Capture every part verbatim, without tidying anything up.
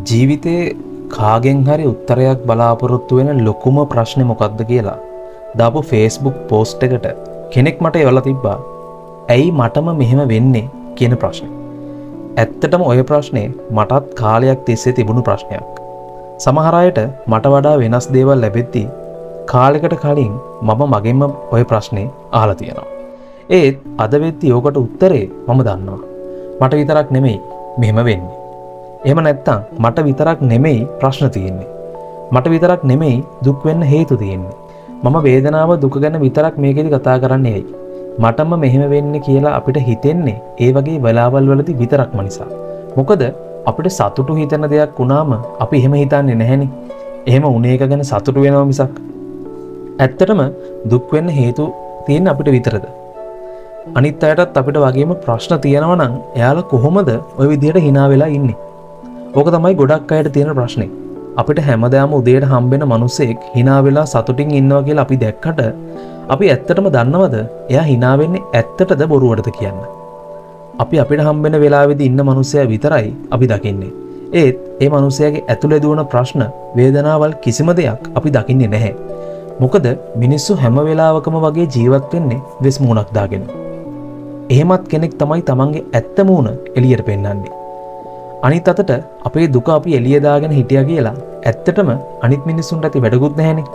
ජීවිතේ කාගෙන් හරි උත්තරයක් බලාපොරොත්තු වෙන ලොකුම ප්‍රශ්නේ මොකක්ද කියලා දාපු Facebook post එකට කෙනෙක් මට එවලා තිබ්බා. ඇයි මටම මෙහෙම වෙන්නේ කියන ප්‍රශ්නේ. ඇත්තටම ওই ප්‍රශ්නේ මටත් කාලයක් තිස්සේ තිබුණු ප්‍රශ්නයක්. සමහර අයට මට වඩා වෙනස් දේවල් ලැබෙද්දී කාලයකට කලින් මම මගෙන්ම ওই ප්‍රශ්නේ අහලා තියෙනවා. ඒත් අද වෙද්දී ඕකට උත්තරේ මම දන්නවා. මට විතරක් නෙමෙයි මෙහෙම වෙන්නේ. එහෙම නැත්තම් මට විතරක් නෙමෙයි ප්‍රශ්න තියෙන්නේ. මට විතරක් නෙමෙයි දුක් වෙන්න හේතු තියෙන්නේ. මම වේදනාව දුක ගැන විතරක් මේකෙදි කතා කරන්නේ ඇයි? මටම මෙහෙම වෙන්නේ කියලා අපිට හිතෙන්නේ ඒ වගේ වෙලාවල් වලදී විතරක්ම නිසා. මොකද අපිට සතුටු හිතෙන දෙයක් වුණාම අපි එහෙම හිතන්නේ නැහෙනේ. එහෙම උනේ එක ගැන සතුටු වෙනවා මිසක්. ඇත්තටම දුක් වෙන්න හේතු තියෙන්නේ අපිට විතරද? අනිත් අයටත් අපිට වගේම ප්‍රශ්න තියෙනවා නම් එයාලා කොහොමද ওই විදිහට hina වෙලා ඉන්නේ? ඕක තමයි ගොඩක් අයට තියෙන ප්‍රශ්නේ. අපිට හැමදාම උදේට හම්බෙන මිනිස්සෙක් hina වෙලා සතුටින් ඉන්නවා කියලා අපි දැක්කට අපි ඇත්තටම දන්නවද එයා hina වෙන්නේ ඇත්තටද බොරුවටද කියන්න? අපි අපිට හම්බෙන වෙලාවෙදී ඉන්න මිනිස්සයා විතරයි අපි දකින්නේ. ඒත් ඒ මිනිස්සයාගේ ඇතුලේ දුවන ප්‍රශ්න, වේදනාවල් කිසිම දෙයක් අපි දකින්නේ නැහැ. මොකද මිනිස්සු හැම වෙලාවකම වගේ ජීවත් වෙන්නේ වෙස් මූණක් දාගෙන. එහෙමත් කෙනෙක් තමයි තමන්ගේ ඇත්ත මූණ එළියට පෙන්නන්නේ. අනිත් අතට අපේ දුක අපි එළිය දාගෙන හිටියා කියලා ඇත්තටම අනිත් මිනිස්සුන්ට ඇති වැඩකුත් නැහැනේ.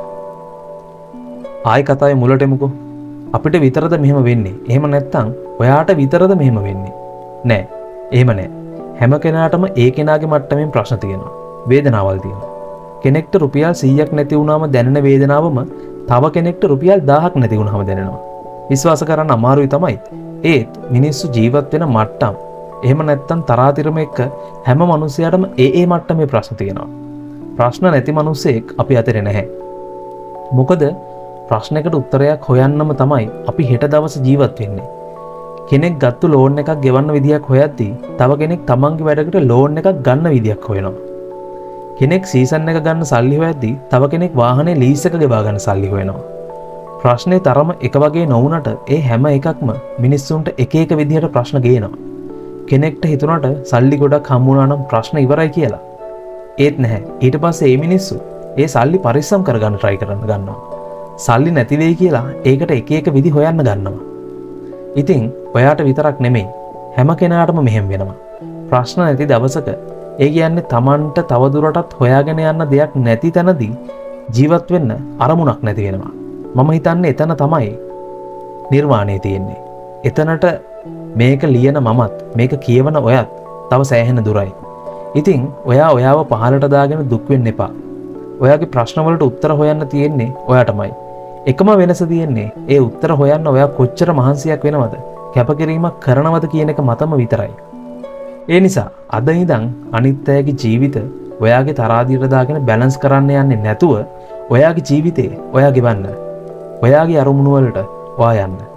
ආයි කතාවේ මුලට එමුකෝ. අපිට විතරද මෙහෙම වෙන්නේ? එහෙම නැත්නම් ඔයාට විතරද මෙහෙම වෙන්නේ? නෑ. එහෙම නෑ. හැම කෙනාටම ඒ කෙනාගේ මට්ටමින් ප්‍රශ්න තියෙනවා. වේදනාවල් තියෙනවා. කෙනෙක්ට රුපියල් සීයක් නැති වුණාම දැනෙන වේදනාවම තව කෙනෙක්ට රුපියල් දහයක් නැති වුණාම දැනෙනවා. විශ්වාස කරන්න අමාරුයි තමයි. ඒත් මිනිස්සු ජීවත් වෙන මට්ටම් එහෙම නැත්තම් තරාතිරම එක්ක හැම මිනිසයාටම ඒ ඒ මට්ටමේ ප්‍රශ්න තියෙනවා. ප්‍රශ්න නැති මිනිසෙක් අපි අතරේ නැහැ. මොකද ප්‍රශ්නයකට උත්තරයක් හොයන්නම තමයි අපි හෙට දවස ජීවත් වෙන්නේ. කෙනෙක් ගත්තු ලෝන් එකක් ගෙවන්න විදියක් හොයද්දී තව කෙනෙක් තමන්ගේ වැඩකට ලෝන් එකක් ගන්න විදියක් හොයනවා. කෙනෙක් සීසන් එක ගන්න සල්ලි හොයද්දී තව කෙනෙක් වාහනේ ලීස් එක ගෙවා ගන්න සල්ලි හොයනවා. ප්‍රශ්නේ තරම එක වගේ නොවුනට ඒ හැම එකක්ම මිනිස්සුන්ට එක එක විදිහට ප්‍රශ්න ගේනවා. කෙනෙක්ට හිතුණාට සල්ලි ගොඩක් හම්බුණා නම් ප්‍රශ්න ඉවරයි කියලා. ඒත් නැහැ. ඊට පස්සේ මේ මිනිස්සු ඒ සල්ලි පරිස්සම් කරගන්න try කරන්න ගන්නවා. සල්ලි නැති වෙයි කියලා ඒකට එක එක විදි හොයන්න ගන්නවා. ඉතින් ඔයාට විතරක් නෙමෙයි හැම කෙනාටම මෙහෙම වෙනවා. ප්‍රශ්න නැති දවසක ඒ කියන්නේ Tamanට තවදුරටත් හොයාගෙන යන්න දෙයක් නැති තැනදී ජීවත් වෙන්න අරමුණක් නැති වෙනවා. මම හිතන්නේ එතන තමයි නිර්වාණය තියෙන්නේ. එතනට මේක ලියන මමත් මේක කියවන ඔයත් තව සෑහෙන දුරයි. ඉතින් ඔයා ඔයාව පහලට දාගෙන දුක් වෙන්න එපා. ඔයාගේ ප්‍රශ්න වලට උත්තර හොයන්න තියෙන්නේ ඔයාටමයි. එකම වෙනස තියෙන්නේ ඒ උත්තර හොයන්න ඔයා කොච්චර මහන්සියක් වෙනවද, කැපකිරීමක් කරනවද කියන එක මතම විතරයි. ඒ නිසා අද ඉඳන් අනිත් අයගේ ජීවිත ඔයාගේ තරාදියට දාගෙන බැලන්ස් කරන්න යන්නේ නැතුව ඔයාගේ ජීවිතේ ඔයා ගෙවන්න. ඔයාගේ අරමුණු වලට ඔයා යන්න.